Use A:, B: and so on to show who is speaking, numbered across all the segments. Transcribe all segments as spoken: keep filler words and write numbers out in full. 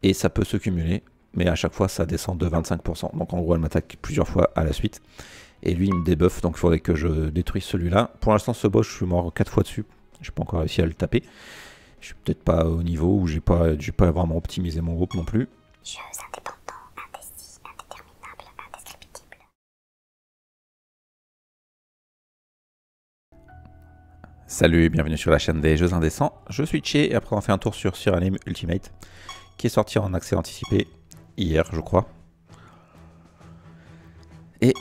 A: et ça peut se cumuler, mais à chaque fois ça descend de vingt-cinq pour cent. Donc en gros elle m'attaque plusieurs fois à la suite, et lui il me débuffe, donc il faudrait que je détruise celui-là. Pour l'instant ce boss je suis mort quatre fois dessus, j'ai pas encore réussi à le taper. Je suis peut-être pas au niveau, ou j'ai pas, j'ai pas vraiment optimisé mon groupe non plus.
B: Jeux indépendants, indécis, indéterminables, indescriptibles.
A: Salut et bienvenue sur la chaîne des Jeux Indécents. Je suis Tché et après on fait un tour sur Syralim Ultimate, qui est sorti en accès anticipé hier, je crois. Et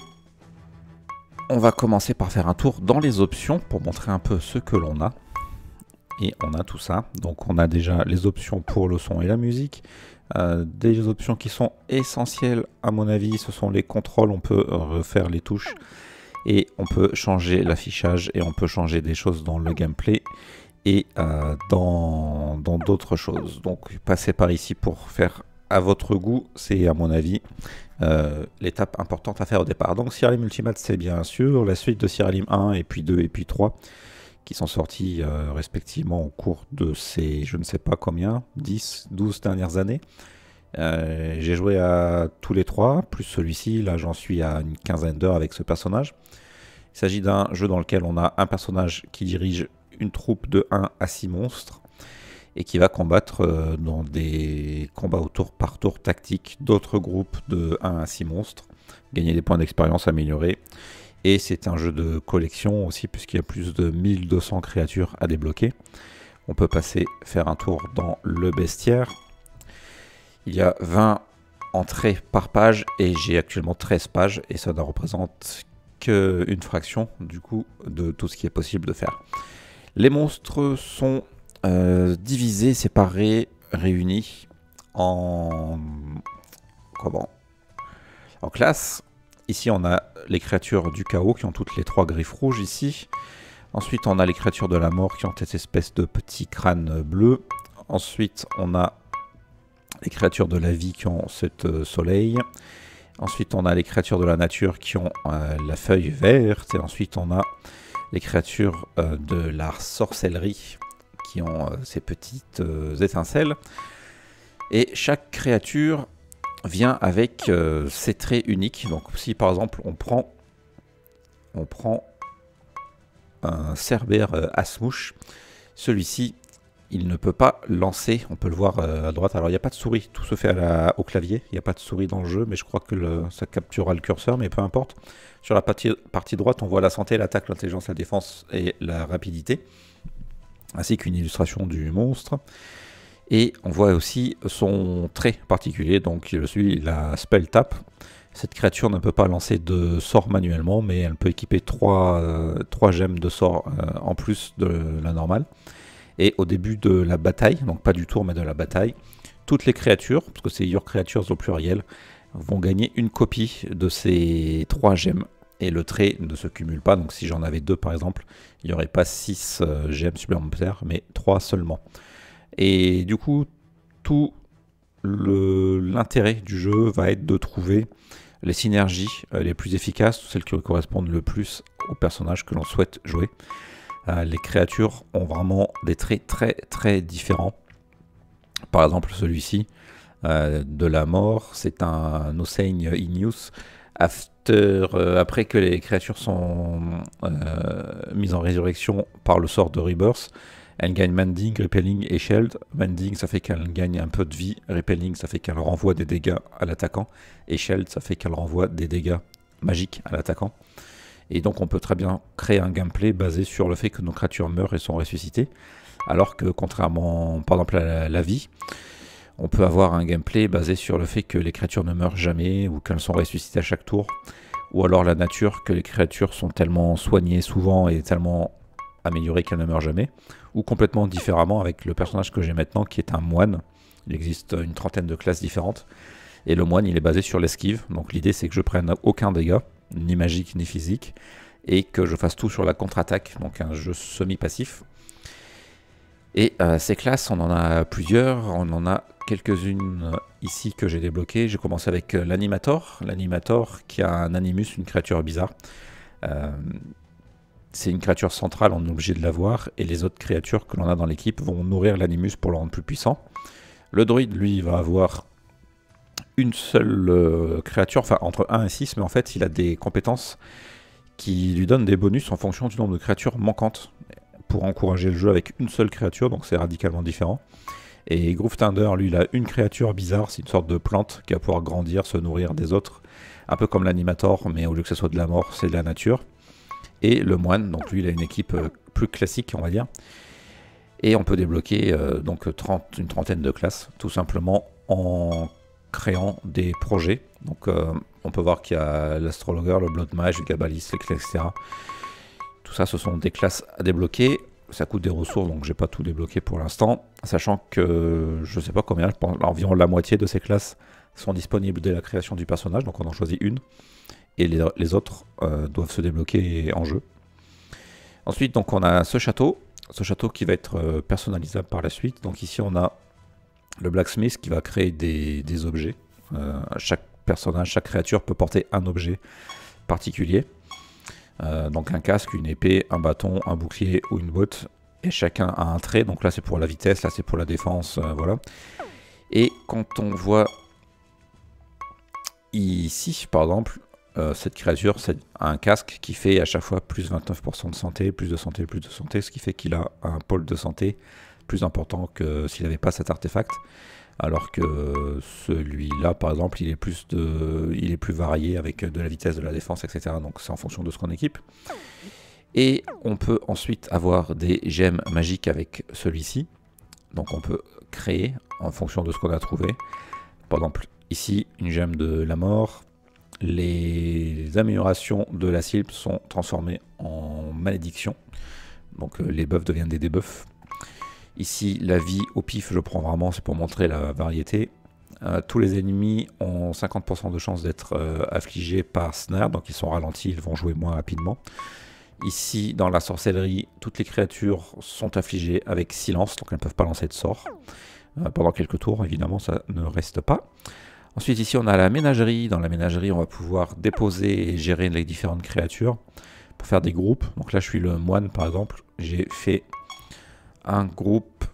A: on va commencer par faire un tour dans les options pour montrer un peu ce que l'on a. Et on a tout ça. Donc on a déjà les options pour le son et la musique. Euh, des options qui sont essentielles à mon avis, ce sont les contrôles. On peut refaire les touches et on peut changer l'affichage et on peut changer des choses dans le gameplay et euh, dans d'autres choses. Donc passer par ici pour faire à votre goût, c'est à mon avis euh, l'étape importante à faire au départ. Donc Syralim Ultimate, c'est bien sûr la suite de Syralim un et puis deux et puis trois qui sont sortis euh, respectivement au cours de ces, je ne sais pas combien, dix, douze dernières années. Euh, j'ai joué à tous les trois, plus celui-ci, là j'en suis à une quinzaine d'heures avec ce personnage. Il s'agit d'un jeu dans lequel on a un personnage qui dirige une troupe de un à six monstres et qui va combattre euh, dans des combats au tour par tour tactiques d'autres groupes de un à six monstres, gagner des points d'expérience améliorés. Et c'est un jeu de collection aussi, puisqu'il y a plus de mille deux cents créatures à débloquer. On peut passer faire un tour dans le bestiaire. Il y a vingt entrées par page, et j'ai actuellement treize pages, et ça ne représente qu'une fraction, du coup, de tout ce qui est possible de faire. Les monstres sont euh, divisés, séparés, réunis en... comment ? En classe. Ici, on a les créatures du chaos qui ont toutes les trois griffes rouges ici. Ensuite, on a les créatures de la mort qui ont cette espèce de petits crânes bleus. Ensuite, on a les créatures de la vie qui ont cette euh, soleil. Ensuite, on a les créatures de la nature qui ont euh, la feuille verte. Et ensuite, on a les créatures euh, de la sorcellerie qui ont euh, ces petites euh, étincelles. Et chaque créature vient avec euh, ses traits uniques. Donc si par exemple on prend on prend un cerbère euh, Asmouche, celui-ci il ne peut pas lancer, on peut le voir euh, à droite. Alors il n'y a pas de souris, tout se fait à la, au clavier, il n'y a pas de souris dans le jeu, mais je crois que le, ça capturera le curseur, mais peu importe. Sur la partie, partie droite on voit la santé, l'attaque, l'intelligence, la défense et la rapidité, ainsi qu'une illustration du monstre. Et on voit aussi son trait particulier, donc je suis la spell tap. Cette créature ne peut pas lancer de sort manuellement, mais elle peut équiper trois, euh, trois gemmes de sort euh, en plus de la normale. Et au début de la bataille, donc pas du tour mais de la bataille, toutes les créatures, parce que c'est your creatures au pluriel, vont gagner une copie de ces trois gemmes. Et le trait ne se cumule pas, donc si j'en avais deux par exemple, il n'y aurait pas six euh, gemmes supplémentaires, mais trois seulement. Et du coup, tout l'intérêt du jeu va être de trouver les synergies euh, les plus efficaces, celles qui correspondent le plus au personnage que l'on souhaite jouer. Euh, les créatures ont vraiment des traits très très différents. Par exemple, celui-ci, euh, de la mort, c'est un Osein Igneous. After, euh, après que les créatures sont euh, mises en résurrection par le sort de Rebirth, elle gagne Mending, Repelling et Shield. Mending, ça fait qu'elle gagne un peu de vie. Repelling, ça fait qu'elle renvoie des dégâts à l'attaquant. Et Shield, ça fait qu'elle renvoie des dégâts magiques à l'attaquant. Et donc on peut très bien créer un gameplay basé sur le fait que nos créatures meurent et sont ressuscitées. Alors que contrairement par exemple à la, la vie, on peut avoir un gameplay basé sur le fait que les créatures ne meurent jamais ou qu'elles sont ressuscitées à chaque tour. Ou alors la nature, que les créatures sont tellement soignées souvent et tellement améliorées qu'elles ne meurent jamais. Ou complètement différemment avec le personnage que j'ai maintenant qui est un moine. Il existe une trentaine de classes différentes. Et le moine il est basé sur l'esquive. Donc l'idée c'est que je prenne aucun dégât, ni magique ni physique. Et que je fasse tout sur la contre-attaque. Donc un jeu semi-passif. Et euh, ces classes on en a plusieurs. On en a quelques-unes ici que j'ai débloquées. J'ai commencé avec l'animator. L'animator qui a un animus, une créature bizarre. Euh, C'est une créature centrale, on est obligé de l'avoir, et les autres créatures que l'on a dans l'équipe vont nourrir l'animus pour le rendre plus puissant. Le druide, lui, il va avoir une seule euh, créature, enfin entre un et six, mais en fait, il a des compétences qui lui donnent des bonus en fonction du nombre de créatures manquantes pour encourager le jeu avec une seule créature, donc c'est radicalement différent. Et Groove Tender, lui, il a une créature bizarre, c'est une sorte de plante qui va pouvoir grandir, se nourrir des autres, un peu comme l'animator, mais au lieu que ce soit de la mort, c'est de la nature. Et le moine, donc lui, il a une équipe euh, plus classique, on va dire. Et on peut débloquer euh, donc trente, une trentaine de classes, tout simplement en créant des projets. Donc euh, on peut voir qu'il y a l'astrologueur, le blood mage, le kabbaliste, et cetera. Tout ça, ce sont des classes à débloquer. Ça coûte des ressources, donc j'ai pas tout débloqué pour l'instant. Sachant que je sais pas combien, je pense environ la moitié de ces classes sont disponibles dès la création du personnage, donc on en choisit une. Et les, les autres euh, doivent se débloquer en jeu. Ensuite, donc on a ce château. Ce château qui va être euh, personnalisable par la suite. Donc ici, on a le blacksmith qui va créer des, des objets. Euh, chaque personnage, chaque créature peut porter un objet particulier. Euh, donc un casque, une épée, un bâton, un bouclier ou une botte. Et chacun a un trait. Donc là, c'est pour la vitesse, là, c'est pour la défense. Euh, voilà. Et quand on voit ici, par exemple, Euh, cette créature c'est un casque qui fait à chaque fois plus vingt-neuf pour cent de santé, plus de santé, plus de santé, ce qui fait qu'il a un pôle de santé plus important que s'il n'avait pas cet artefact. Alors que celui-là, par exemple, il est plus de, il est plus varié avec de la vitesse, de la défense, et cetera. Donc c'est en fonction de ce qu'on équipe. Et on peut ensuite avoir des gemmes magiques avec celui-ci. Donc on peut créer en fonction de ce qu'on a trouvé. Par exemple, ici, une gemme de la mort. Les améliorations de la cible sont transformées en malédiction. Donc euh, les buffs deviennent des debuffs. Ici, la vie au pif, je prends vraiment, c'est pour montrer la variété. Euh, tous les ennemis ont cinquante pour cent de chance d'être euh, affligés par snare, donc ils sont ralentis, ils vont jouer moins rapidement. Ici, dans la sorcellerie, toutes les créatures sont affligées avec silence, donc elles ne peuvent pas lancer de sort. Euh, pendant quelques tours, évidemment, ça ne reste pas. Ensuite, ici, on a la ménagerie. Dans la ménagerie, on va pouvoir déposer et gérer les différentes créatures pour faire des groupes. Donc là, je suis le moine, par exemple. J'ai fait un groupe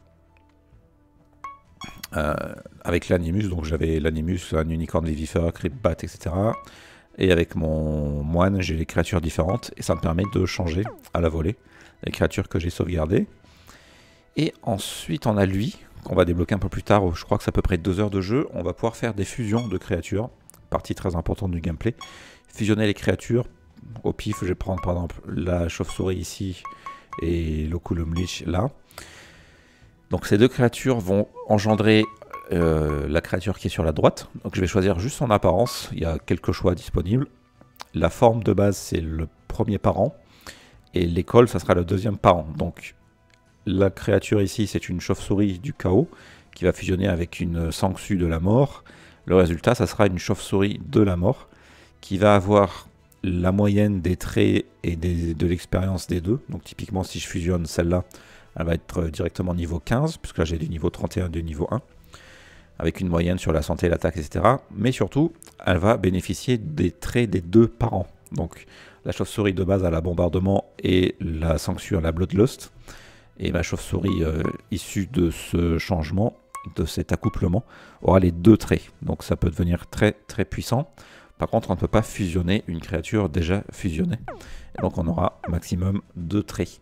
A: euh, avec l'animus. Donc j'avais l'animus, un unicorne vivifère, cryptbat, et cetera. Et avec mon moine, j'ai les créatures différentes. Et ça me permet de changer à la volée les créatures que j'ai sauvegardées. Et ensuite, on a lui, qu'on va débloquer un peu plus tard, je crois que c'est à peu près deux heures de jeu. On va pouvoir faire des fusions de créatures, partie très importante du gameplay. Fusionner les créatures, au pif, je vais prendre par exemple la chauve-souris ici et l'Oculum Lich là. Donc ces deux créatures vont engendrer euh, la créature qui est sur la droite. Donc je vais choisir juste son apparence, il y a quelques choix disponibles. La forme de base c'est le premier parent, et l'école ça sera le deuxième parent. Donc la créature ici, c'est une chauve-souris du chaos qui va fusionner avec une sangsue de la mort. Le résultat, ça sera une chauve-souris de la mort qui va avoir la moyenne des traits et des, de l'expérience des deux. Donc typiquement, si je fusionne celle-là, elle va être directement niveau quinze, puisque là j'ai du niveau trente et un et du niveau un, avec une moyenne sur la santé, l'attaque, et cetera. Mais surtout, elle va bénéficier des traits des deux parents. Donc la chauve-souris de base à la bombardement et la sangsue à la bloodlust. Et ma chauve-souris euh, issue de ce changement, de cet accouplement, aura les deux traits. Donc ça peut devenir très très puissant. Par contre, on ne peut pas fusionner une créature déjà fusionnée. Et donc on aura maximum deux traits.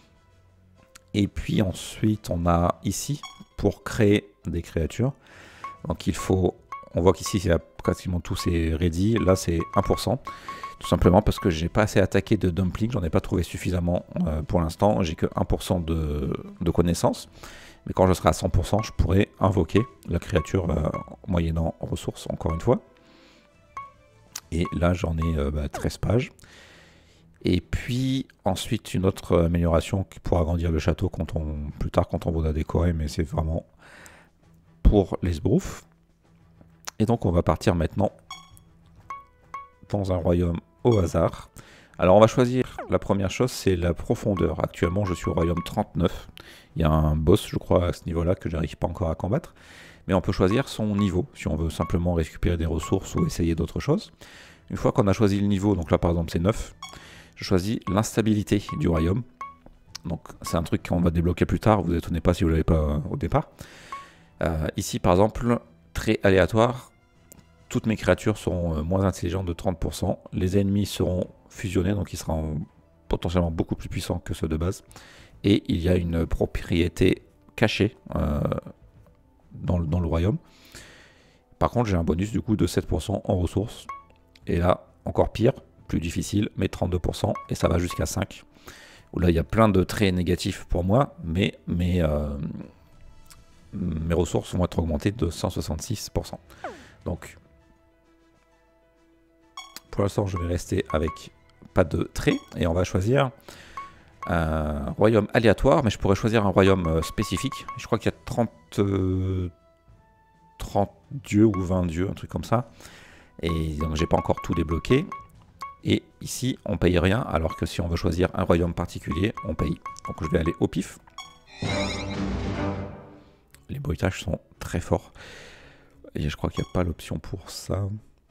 A: Et puis ensuite, on a ici, pour créer des créatures. Donc il faut, on voit qu'ici, c'est quasiment tout c'est ready. Là, c'est un pour cent. Tout simplement parce que j'ai pas assez attaqué de dumpling, j'en ai pas trouvé suffisamment euh, pour l'instant, j'ai que un pour cent de, de connaissances. Mais quand je serai à cent pour cent, je pourrai invoquer la créature euh, moyennant ressources, encore une fois. Et là, j'en ai euh, bah, treize pages. Et puis, ensuite, une autre amélioration pour agrandir le château quand on, plus tard quand on voudra décorer, mais c'est vraiment pour les sbroufs. Et donc, on va partir maintenant dans un royaume au hasard. Alors on va choisir, la première chose c'est la profondeur. Actuellement je suis au royaume trente-neuf. Il y a un boss je crois à ce niveau là que j'arrive pas encore à combattre. Mais on peut choisir son niveau si on veut simplement récupérer des ressources ou essayer d'autres choses. Une fois qu'on a choisi le niveau, donc là par exemple c'est neuf, je choisis l'instabilité du royaume. Donc c'est un truc qu'on va débloquer plus tard, vous étonnez pas si vous ne l'avez pas au départ. Euh, ici par exemple, très aléatoire, toutes mes créatures seront euh, moins intelligentes de trente pour cent. Les ennemis seront fusionnés, donc ils seront potentiellement beaucoup plus puissants que ceux de base. Et il y a une propriété cachée euh, dans, le, dans le royaume. Par contre, j'ai un bonus du coup de sept pour cent en ressources. Et là, encore pire, plus difficile, mais trente-deux pour cent. Et ça va jusqu'à cinq. Où là, il y a plein de traits négatifs pour moi, mais mes, euh, mes ressources vont être augmentées de cent soixante-six pour cent. Donc, pour l'instant, je vais rester avec pas de traits. Et on va choisir un royaume aléatoire, mais je pourrais choisir un royaume spécifique. Je crois qu'il y a trente, euh, trente dieux ou vingt dieux, un truc comme ça. Et donc j'ai pas encore tout débloqué. Et ici, on paye rien, alors que si on veut choisir un royaume particulier, on paye. Donc je vais aller au pif. Les bruitages sont très forts. Et je crois qu'il n'y a pas l'option pour ça.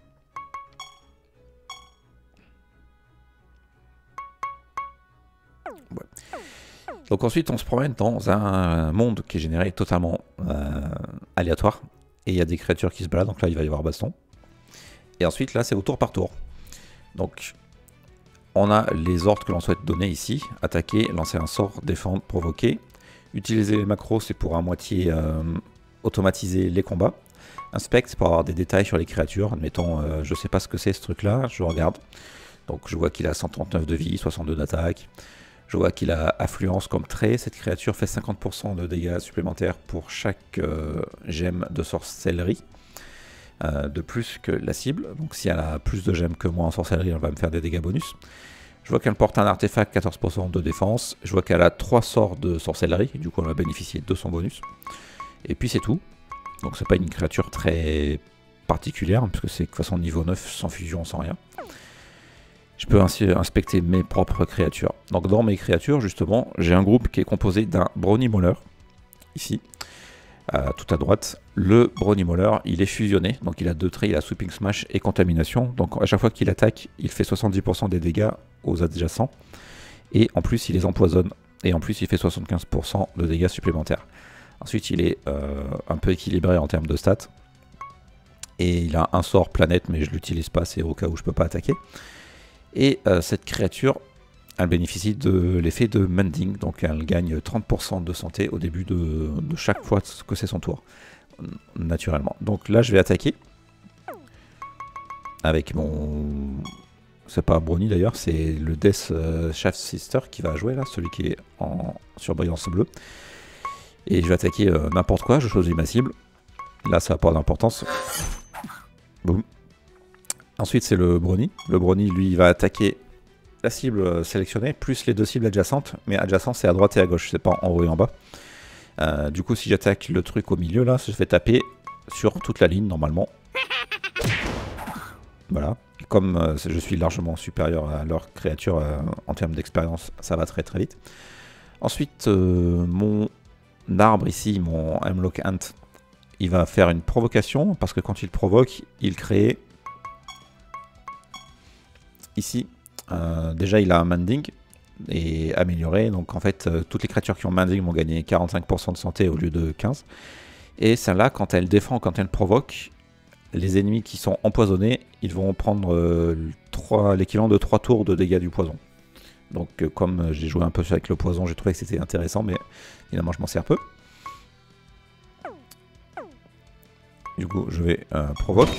A: Ouais. Donc ensuite, on se promène dans un monde qui est généré totalement euh, aléatoire. Et il y a des créatures qui se baladent, donc là, il va y avoir baston. Et ensuite, là, c'est au tour par tour. Donc, on a les ordres que l'on souhaite donner ici. Attaquer, lancer un sort, défendre, provoquer. Utiliser les macros, c'est pour à moitié euh, automatiser les combats. Inspect, c'est pour avoir des détails sur les créatures. Admettons, euh, je sais pas ce que c'est ce truc-là, je regarde. Donc, je vois qu'il a cent trente-neuf de vie, soixante-deux d'attaque. Je vois qu'il a affluence comme trait. Cette créature fait cinquante pour cent de dégâts supplémentaires pour chaque euh, gemme de sorcellerie. Euh, de plus que la cible. Donc si elle a plus de gemmes que moi en sorcellerie, elle va me faire des dégâts bonus. Je vois qu'elle porte un artefact, quatorze pour cent de défense. Je vois qu'elle a trois sorts de sorcellerie, et du coup elle va bénéficier de son bonus. Et puis c'est tout. Donc c'est pas une créature très particulière, puisque c'est de toute façon niveau neuf, sans fusion, sans rien. Je peux ainsi inspecter mes propres créatures. Donc dans mes créatures, justement, j'ai un groupe qui est composé d'un Brony Mauler, ici. Euh, tout à droite, le Brony Mauler, il est fusionné, donc il a deux traits, il a Sweeping Smash et Contamination, donc à chaque fois qu'il attaque, il fait soixante-dix pour cent des dégâts aux adjacents, et en plus il les empoisonne, et en plus il fait soixante-quinze pour cent de dégâts supplémentaires. Ensuite il est euh, un peu équilibré en termes de stats, et il a un sort planète, mais je l'utilise pas, c'est au cas où je peux pas attaquer. Et euh, cette créature, elle bénéficie de l'effet de Mending, donc elle gagne trente pour cent de santé au début de, de chaque fois que c'est son tour, naturellement. Donc là je vais attaquer avec mon... c'est pas Brony d'ailleurs, c'est le Death euh, Shaft Sister qui va jouer là, celui qui est en surbrillance bleue. Et je vais attaquer euh, n'importe quoi, je choisis ma cible. Là ça n'a pas d'importance. Boum. Ensuite c'est le Brony. Le Brony lui il va attaquer la cible sélectionnée, plus les deux cibles adjacentes, mais adjacent c'est à droite et à gauche, c'est pas en haut et en bas. Euh, du coup si j'attaque le truc au milieu là, je fais taper sur toute la ligne normalement. Voilà, comme euh, je suis largement supérieur à leur créature euh, en termes d'expérience, ça va très très vite. Ensuite euh, mon arbre ici, mon Hemlock Ant, il va faire une provocation, parce que quand il provoque, il crée ici. Euh, déjà il a un Mending et amélioré, donc en fait euh, toutes les créatures qui ont Mending vont gagner quarante-cinq pour cent de santé au lieu de quinze. Et celle-là, quand elle défend, quand elle provoque, les ennemis qui sont empoisonnés, ils vont prendre euh, l'équivalent de trois tours de dégâts du poison. Donc euh, comme j'ai joué un peu avec le poison, j'ai trouvé que c'était intéressant, mais finalement je m'en sers peu. Du coup je vais euh, provoque.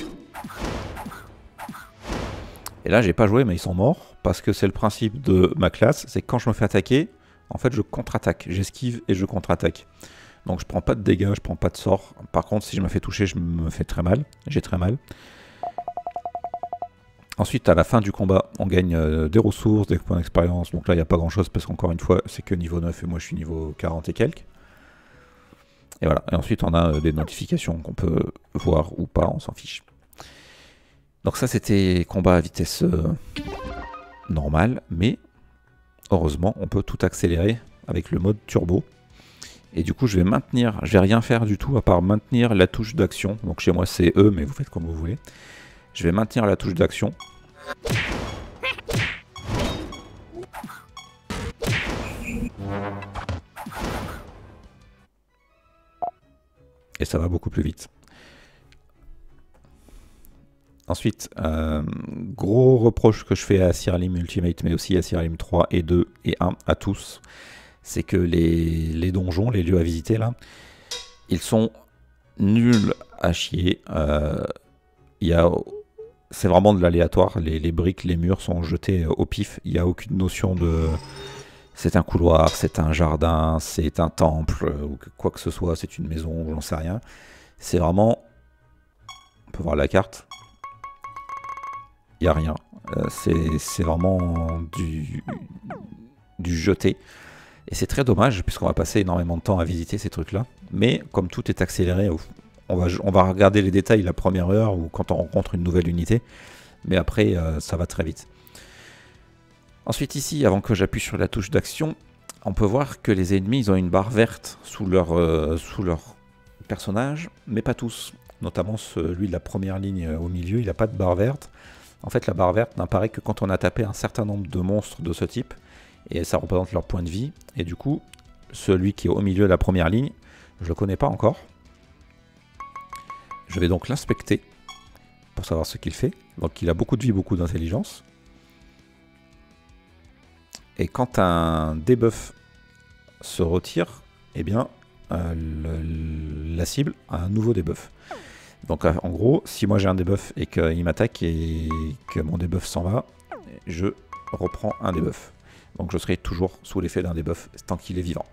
A: Et là j'ai pas joué, mais ils sont morts, parce que c'est le principe de ma classe, c'est que quand je me fais attaquer, en fait je contre-attaque, j'esquive et je contre-attaque. Donc je prends pas de dégâts, je prends pas de sort. Par contre si je me fais toucher, je me fais très mal, j'ai très mal. Ensuite à la fin du combat, on gagne euh, des ressources, des points d'expérience, donc là il n'y a pas grand chose, parce qu'encore une fois c'est que niveau neuf et moi je suis niveau quarante et quelques. Et voilà, et ensuite on a euh, des notifications qu'on peut voir ou pas, on s'en fiche. Donc ça c'était combat à vitesse euh, normale, mais heureusement on peut tout accélérer avec le mode turbo. Et du coup je vais maintenir, je vais rien faire du tout à part maintenir la touche d'action. Donc chez moi c'est E, mais vous faites comme vous voulez. Je vais maintenir la touche d'action. et ça va beaucoup plus vite. Ensuite, euh, gros reproche que je fais à Siralim Ultimate, mais aussi à Siralim trois et deux et un, à tous, c'est que les, les donjons, les lieux à visiter là, ils sont nuls à chier. Euh, y a, c'est vraiment de l'aléatoire, les, les briques, les murs sont jetés au pif, il n'y a aucune notion de... C'est un couloir, c'est un jardin, c'est un temple, ou quoi que ce soit, c'est une maison, j'en sais rien. C'est vraiment... On peut voir la carte. Il n'y a rien. Euh, c'est vraiment du, du jeté. Et c'est très dommage, puisqu'on va passer énormément de temps à visiter ces trucs-là. Mais comme tout est accéléré, on va, on va regarder les détails la première heure ou quand on rencontre une nouvelle unité. Mais après, euh, ça va très vite. Ensuite ici, avant que j'appuie sur la touche d'action, on peut voir que les ennemis ils ont une barre verte sous leur, euh, sous leur personnage, mais pas tous. Notamment celui de la première ligne au milieu, il n'a pas de barre verte. En fait, la barre verte n'apparaît que quand on a tapé un certain nombre de monstres de ce type, et ça représente leur point de vie. Et du coup, celui qui est au milieu de la première ligne, je ne le connais pas encore. Je vais donc l'inspecter pour savoir ce qu'il fait. Donc il a beaucoup de vie, beaucoup d'intelligence. Et quand un debuff se retire, eh bien, euh, le, la cible a un nouveau debuff. Donc en gros, si moi j'ai un debuff et qu'il m'attaque et que mon debuff s'en va, je reprends un debuff. Donc je serai toujours sous l'effet d'un debuff tant qu'il est vivant.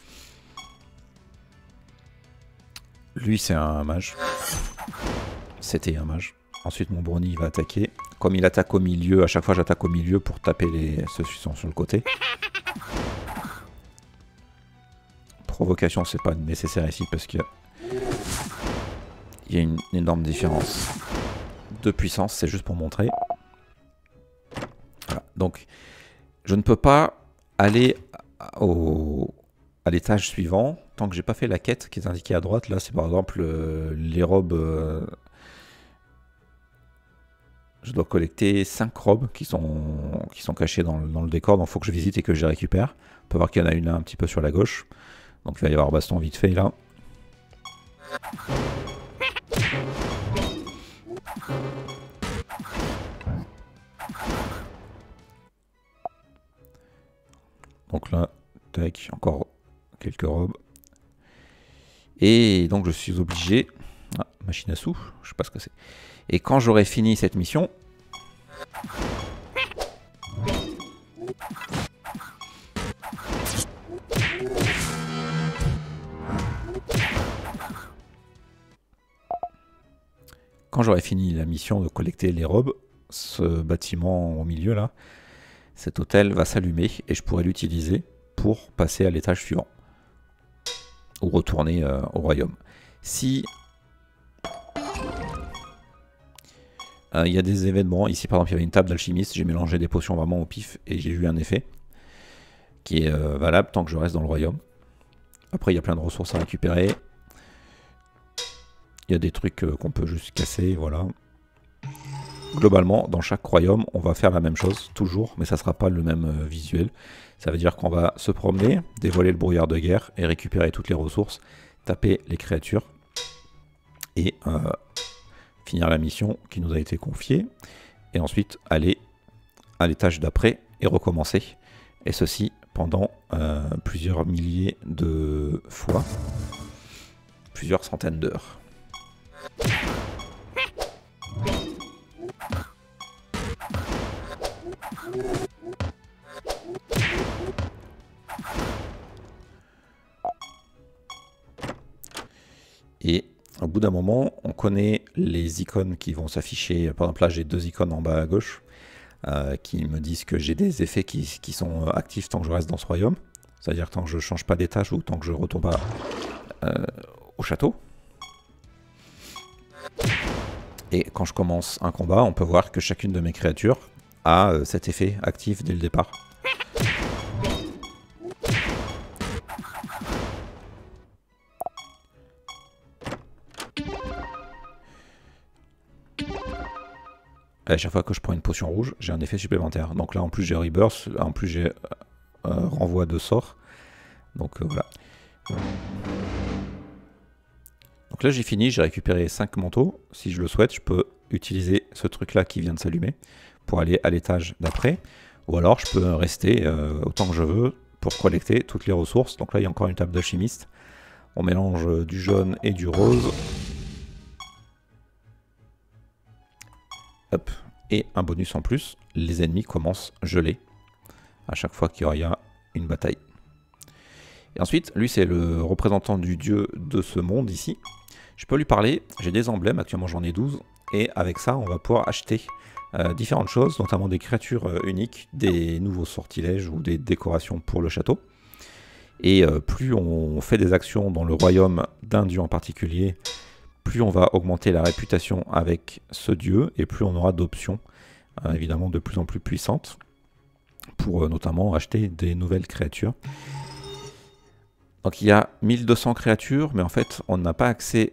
A: Lui c'est un mage. C'était un mage. Ensuite mon brownie va attaquer. Comme il attaque au milieu, à chaque fois j'attaque au milieu pour taper les ceux qui sont sur le côté. Provocation c'est pas nécessaire ici parce qu'il y a une énorme différence de puissance, c'est juste pour montrer. Voilà. Donc je ne peux pas aller au, à l'étage suivant tant que j'ai pas fait la quête qui est indiquée à droite. Là c'est par exemple euh, les robes... Euh, je dois collecter cinq robes qui sont, qui sont cachées dans le, dans le décor, donc il faut que je visite et que je les récupère. On peut voir qu'il y en a une là un petit peu sur la gauche. Donc il va y avoir baston vite fait là. Donc là, tac, encore quelques robes. Et donc je suis obligé... Ah, machine à sous, je sais pas ce que c'est. Et quand j'aurai fini cette mission... Quand j'aurai fini la mission de collecter les robes, ce bâtiment au milieu là, cet hôtel va s'allumer et je pourrai l'utiliser pour passer à l'étage suivant. Ou retourner euh, au royaume. Si il euh, y a des événements, ici par exemple il y avait une table d'alchimiste, j'ai mélangé des potions vraiment au pif et j'ai eu un effet qui est euh, valable tant que je reste dans le royaume. Après il y a plein de ressources à récupérer. Il y a des trucs euh, qu'on peut juste casser, voilà. Globalement, dans chaque royaume, on va faire la même chose, toujours, mais ça ne sera pas le même euh, visuel. Ça veut dire qu'on va se promener, dévoiler le brouillard de guerre et récupérer toutes les ressources, taper les créatures et euh, finir la mission qui nous a été confiée. Et ensuite aller à l'étage d'après et recommencer. Et ceci pendant euh, plusieurs milliers de fois, plusieurs centaines d'heures. Et au bout d'un moment, on connaît les icônes qui vont s'afficher. Par exemple, là, j'ai deux icônes en bas à gauche euh, qui me disent que j'ai des effets qui, qui sont actifs tant que je reste dans ce royaume. C'est-à-dire tant que je ne change pas d'étage ou tant que je ne retourne pas euh, au château. Et quand je commence un combat, on peut voir que chacune de mes créatures a euh, cet effet actif dès le départ. À chaque fois que je prends une potion rouge, j'ai un effet supplémentaire. Donc là, en plus, j'ai Rebirth, en plus, j'ai euh, renvoi de sort. Donc euh, voilà. Donc là j'ai fini, j'ai récupéré cinq manteaux. Si je le souhaite, je peux utiliser ce truc là qui vient de s'allumer pour aller à l'étage d'après. Ou alors je peux rester euh, autant que je veux pour collecter toutes les ressources. Donc là il y a encore une table d'alchimiste. On mélange du jaune et du rose. Hop. Et un bonus en plus, les ennemis commencent gelés à chaque fois qu'il y a une bataille. Et ensuite, lui c'est le représentant du dieu de ce monde ici. Je peux lui parler, j'ai des emblèmes, actuellement j'en ai douze. Et avec ça, on va pouvoir acheter euh, différentes choses, notamment des créatures euh, uniques, des nouveaux sortilèges ou des décorations pour le château. Et euh, plus on fait des actions dans le royaume d'un dieu en particulier, plus on va augmenter la réputation avec ce dieu, et plus on aura d'options, euh, évidemment de plus en plus puissantes, pour euh, notamment acheter des nouvelles créatures. Donc il y a mille deux cents créatures, mais en fait on n'a pas accès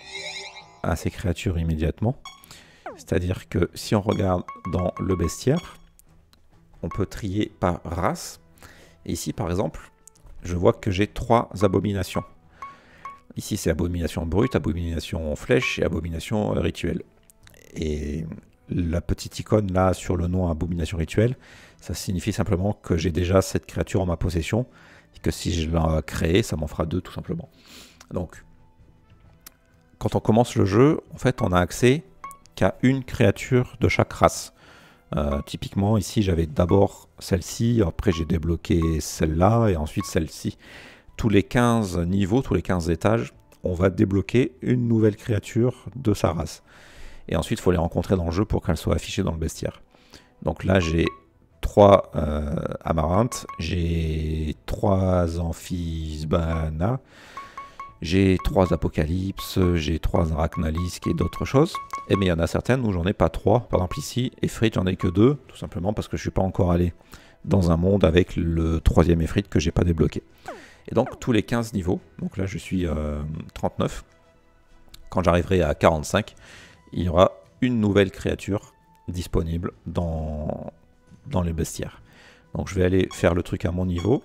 A: à ces créatures immédiatement. C'est-à-dire que si on regarde dans le bestiaire, on peut trier par race. Et ici par exemple, je vois que j'ai trois abominations. Ici c'est abomination brute, abomination flèche et abomination rituelle. Et la petite icône là sur le nom abomination rituelle, ça signifie simplement que j'ai déjà cette créature en ma possession. Et que si je la crée, ça m'en fera deux tout simplement. Donc, quand on commence le jeu, en fait, on a accès qu'à une créature de chaque race. Euh, typiquement, ici, j'avais d'abord celle-ci, après j'ai débloqué celle-là, et ensuite celle-ci. Tous les quinze niveaux, tous les quinze étages, on va débloquer une nouvelle créature de sa race. Et ensuite, il faut les rencontrer dans le jeu pour qu'elles soient affichées dans le bestiaire. Donc là, j'ai trois euh, amaranthes, j'ai trois amphisbana, j'ai trois apocalypses, j'ai trois arachnalisques et d'autres choses. Et mais il y en a certaines où j'en ai pas trois. Par exemple ici, Efrit, j'en ai que deux, tout simplement parce que je suis pas encore allé dans un monde avec le troisième Efrit que j'ai pas débloqué. Et donc tous les quinze niveaux, donc là je suis euh, trente-neuf, quand j'arriverai à quarante-cinq, il y aura une nouvelle créature disponible dans, dans les bestiaires. Donc je vais aller faire le truc à mon niveau.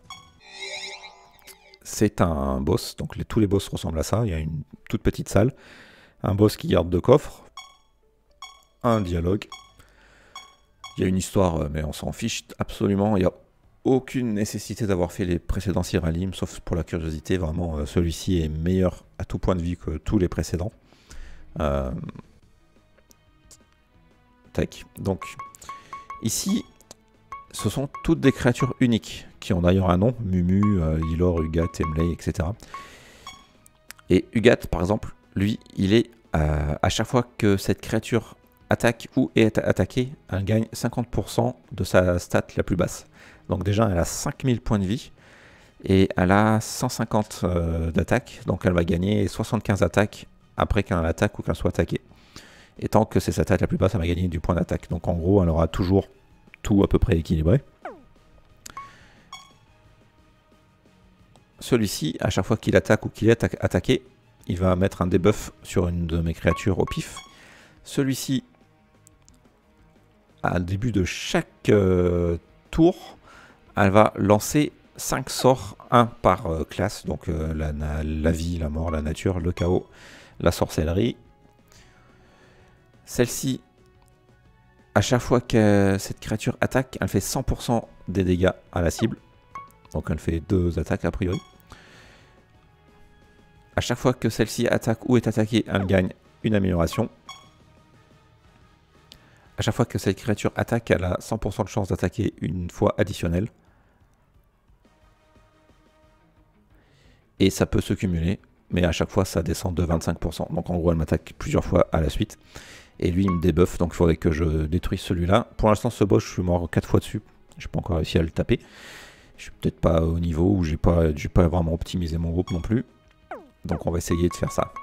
A: C'est un boss, donc les, tous les boss ressemblent à ça. Il y a une toute petite salle, un boss qui garde deux coffres, un dialogue. Il y a une histoire, mais on s'en fiche absolument. Il n'y a aucune nécessité d'avoir fait les précédents Siralim, sauf pour la curiosité. Vraiment, celui-ci est meilleur à tout point de vue que tous les précédents. Euh... Tac. Donc, ici, ce sont toutes des créatures uniques, qui ont d'ailleurs un nom, Mumu, euh, Lilor, Ugat, Emley, et cetera. Et Ugat, par exemple, lui, il est, euh, à chaque fois que cette créature attaque ou est attaquée, elle gagne cinquante pour cent de sa stat la plus basse. Donc déjà, elle a cinq mille points de vie, et elle a cent cinquante euh, d'attaque, donc elle va gagner soixante-quinze attaques après qu'elle attaque ou qu'elle soit attaquée. Et tant que c'est sa stat la plus basse, elle va gagner du point d'attaque. Donc en gros, elle aura toujours tout à peu près équilibré. Celui-ci, à chaque fois qu'il attaque ou qu'il est attaqué, il va mettre un debuff sur une de mes créatures au pif. Celui-ci, à le début de chaque euh, tour, elle va lancer cinq sorts, un par euh, classe, donc euh, la, la vie, la mort, la nature, le chaos, la sorcellerie. Celle-ci, à chaque fois que cette créature attaque, elle fait cent pour cent des dégâts à la cible. Donc elle fait deux attaques a priori. À chaque fois que celle-ci attaque ou est attaquée, elle gagne une amélioration. À chaque fois que cette créature attaque, elle a cent pour cent de chance d'attaquer une fois additionnelle. Et ça peut se cumuler, mais à chaque fois ça descend de vingt-cinq pour cent. Donc en gros elle m'attaque plusieurs fois à la suite. Et lui il me débuffe, donc il faudrait que je détruise celui-là. Pour l'instant ce boss je suis mort quatre fois dessus. Je n'ai pas encore réussi à le taper. Je suis peut-être pas au niveau où j'ai pas, j'ai pas vraiment optimisé mon groupe non plus. Donc on va essayer de faire ça.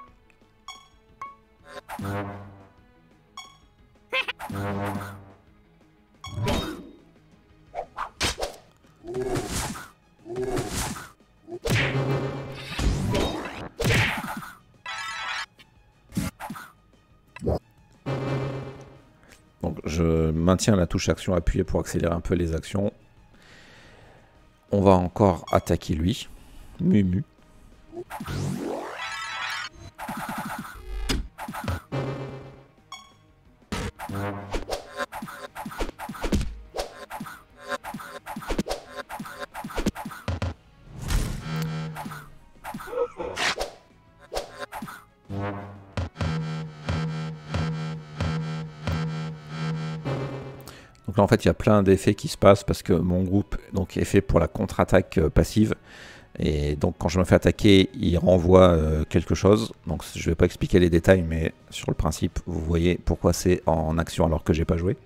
A: Donc je maintiens la touche action appuyée pour accélérer un peu les actions. On va encore attaquer lui, Mumu. Donc là en fait il y a plein d'effets qui se passent parce que mon groupe donc, est fait pour la contre-attaque euh, passive. Et donc quand je me fais attaquer, il renvoie euh, quelque chose. Donc je ne vais pas expliquer les détails, mais sur le principe, vous voyez pourquoi c'est en action alors que j'ai pas joué.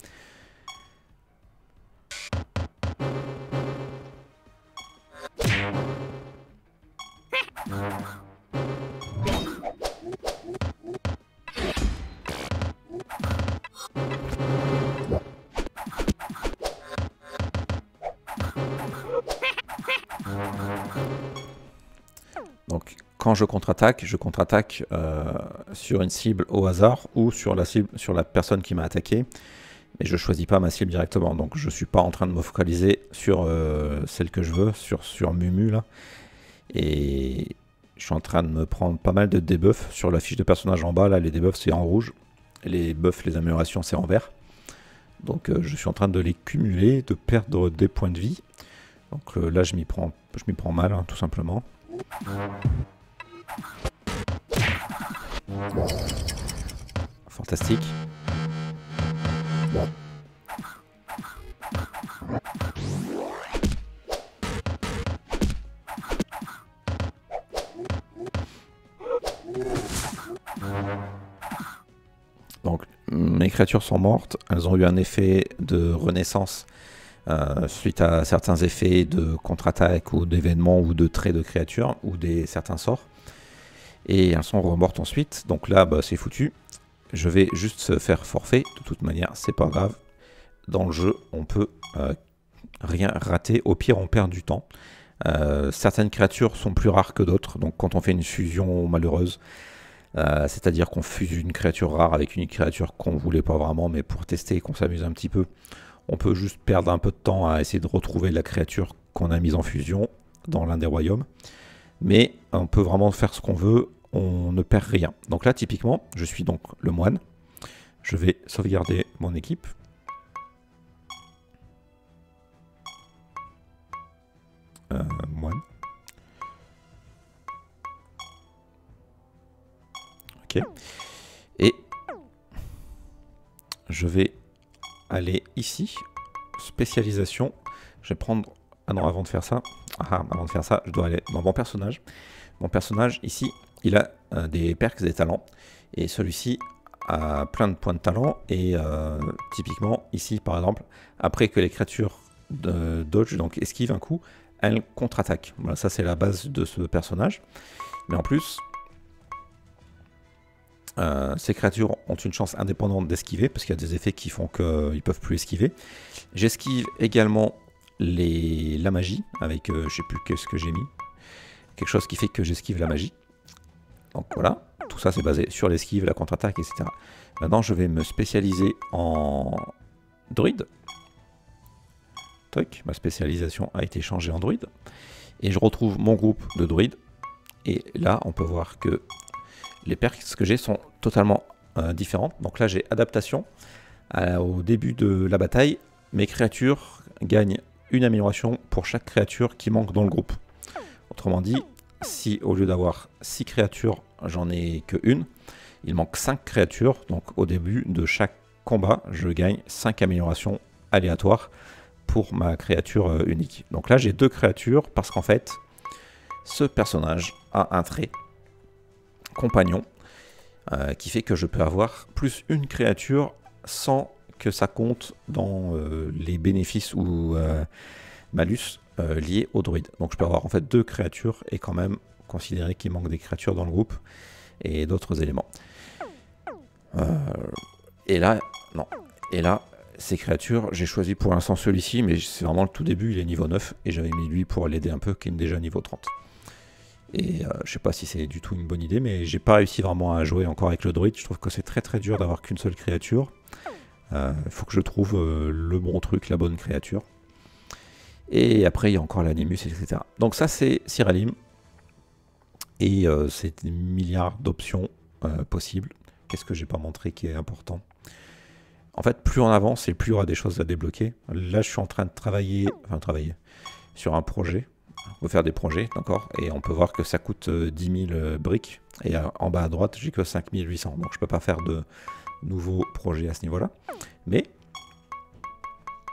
A: Donc quand je contre-attaque, je contre-attaque euh, sur une cible au hasard ou sur la cible, sur la personne qui m'a attaqué. Mais je choisis pas ma cible directement. Donc je suis pas en train de me focaliser sur euh, celle que je veux, sur, sur Mumu là. Et je suis en train de me prendre pas mal de debuffs sur la fiche de personnage en bas. Là les debuffs c'est en rouge. Les buffs, les améliorations c'est en vert. Donc euh, je suis en train de les cumuler, de perdre des points de vie. Donc euh, là je m'y prends, je m'y prends mal hein, tout simplement. Fantastique. Donc mes créatures sont mortes, elles ont eu un effet de renaissance euh, suite à certains effets de contre-attaque ou d'événements ou de traits de créatures ou des certains sorts. Et elles sont remortes ensuite, donc là bah, c'est foutu. Je vais juste se faire forfait, de toute manière c'est pas grave. Dans le jeu on peut euh, rien rater, au pire on perd du temps. Euh, certaines créatures sont plus rares que d'autres, donc quand on fait une fusion malheureuse, euh, c'est-à-dire qu'on fuse une créature rare avec une créature qu'on voulait pas vraiment, mais pour tester et qu'on s'amuse un petit peu, on peut juste perdre un peu de temps à essayer de retrouver la créature qu'on a mise en fusion dans l'un des royaumes. Mais on peut vraiment faire ce qu'on veut, on ne perd rien. Donc là typiquement, je suis donc le moine, je vais sauvegarder mon équipe. Euh, moine. Ok. Et je vais aller ici, spécialisation. Je vais prendre... Ah non, avant de faire ça, ah, avant de faire ça, je dois aller dans mon personnage. Mon personnage ici, il a euh, des perks, des talents. Et celui-ci a plein de points de talent. Et euh, typiquement, ici par exemple, après que les créatures de dodge, donc esquive un coup, elle contre-attaque. Voilà, ça c'est la base de ce personnage. Mais en plus, euh, ces créatures ont une chance indépendante d'esquiver, parce qu'il y a des effets qui font qu'ils ne peuvent plus esquiver. J'esquive également les, la magie, avec, euh, je sais plus qu'est-ce que j'ai mis. Quelque chose qui fait que j'esquive la magie. Donc voilà, tout ça c'est basé sur l'esquive, la contre-attaque, et cetera. Maintenant je vais me spécialiser en druide. Ma spécialisation a été changée en druide. Et je retrouve mon groupe de druides. Et là, on peut voir que les perks que j'ai sont totalement euh, différentes. Donc là, j'ai adaptation. Euh, au début de la bataille, mes créatures gagnent une amélioration pour chaque créature qui manque dans le groupe. Autrement dit, si au lieu d'avoir six créatures, j'en ai que une, il manque cinq créatures. Donc au début de chaque combat, je gagne cinq améliorations aléatoires pour ma créature unique. Donc là j'ai deux créatures parce qu'en fait ce personnage a un trait compagnon euh, qui fait que je peux avoir plus une créature sans que ça compte dans euh, les bénéfices ou euh, malus euh, liés au druide. Donc je peux avoir en fait deux créatures et quand même considérer qu'il manque des créatures dans le groupe et d'autres éléments. Euh, et là, non. Et là, ces créatures, j'ai choisi pour l'instant celui-ci, mais c'est vraiment le tout début, il est niveau neuf, et j'avais mis lui pour l'aider un peu, qui est déjà niveau trente. Et euh, je sais pas si c'est du tout une bonne idée, mais j'ai pas réussi vraiment à jouer encore avec le druide. Je trouve que c'est très très dur d'avoir qu'une seule créature. Il euh, faut que je trouve euh, le bon truc, la bonne créature. Et après, il y a encore l'animus, et cetera. Donc ça, c'est Siralim. Et euh, c'est des milliards d'options euh, possibles. Qu'est-ce que j'ai pas montré qui est important ? En fait, plus on avance et plus il y aura des choses à débloquer. Là, je suis en train de travailler, enfin travailler sur un projet. On peut faire des projets, d'accord ? Et on peut voir que ça coûte dix mille briques. Et en bas à droite, j'ai que cinq mille huit cents. Donc, je ne peux pas faire de nouveaux projets à ce niveau-là. Mais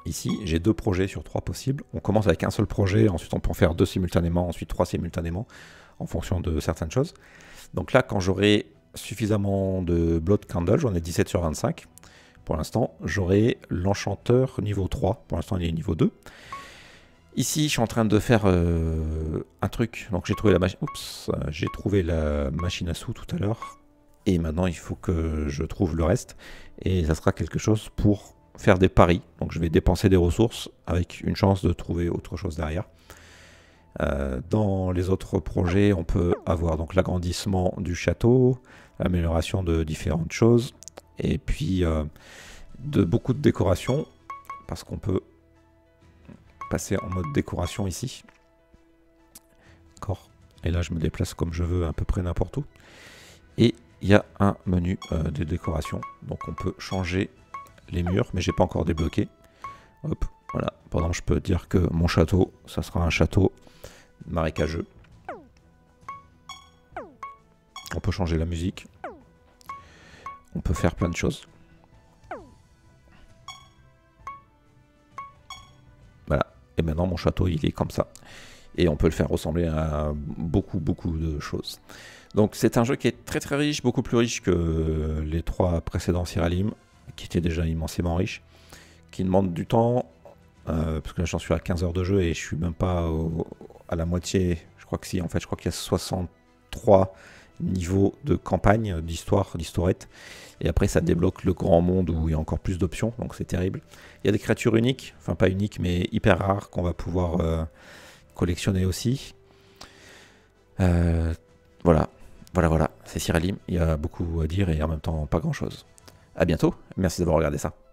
A: ici, j'ai deux projets sur trois possibles. On commence avec un seul projet, ensuite on peut en faire deux simultanément, ensuite trois simultanément, en fonction de certaines choses. Donc là, quand j'aurai suffisamment de Blood Candle, j'en ai dix-sept sur vingt-cinq. Pour l'instant, j'aurai l'enchanteur niveau trois. Pour l'instant, il est niveau deux. Ici, je suis en train de faire euh, un truc. Donc j'ai trouvé la machine. Oups, j'ai trouvé la machine à sous tout à l'heure. Et maintenant, il faut que je trouve le reste. Et ça sera quelque chose pour faire des paris. Donc je vais dépenser des ressources avec une chance de trouver autre chose derrière. Euh, dans les autres projets, on peut avoir donc l'agrandissement du château, l'amélioration de différentes choses, et puis euh, de beaucoup de décoration, parce qu'on peut passer en mode décoration ici. D'accord. Et là, je me déplace comme je veux, à peu près n'importe où. Et il y a un menu euh, de décoration, donc on peut changer les murs, mais j'ai pas encore débloqué. Hop, voilà. Pendant je peux dire que mon château, ça sera un château marécageux. On peut changer la musique. On peut faire plein de choses. Voilà. Et maintenant mon château il est comme ça. Et on peut le faire ressembler à beaucoup beaucoup de choses. Donc c'est un jeu qui est très très riche, beaucoup plus riche que les trois précédents Siralim, qui étaient déjà immensément riches, qui demandent du temps, euh, parce que là j'en suis à quinze heures de jeu et je suis même pas au, à la moitié, je crois que si, en fait je crois qu'il y a soixante-trois niveaux de campagne, d'histoire, d'historette, et après ça débloque le grand monde où il y a encore plus d'options, donc c'est terrible. Il y a des créatures uniques, enfin pas uniques mais hyper rares qu'on va pouvoir euh, collectionner aussi. Euh, voilà, voilà, voilà, c'est Siralim, il y a beaucoup à dire et en même temps pas grand chose. A bientôt, merci d'avoir regardé ça.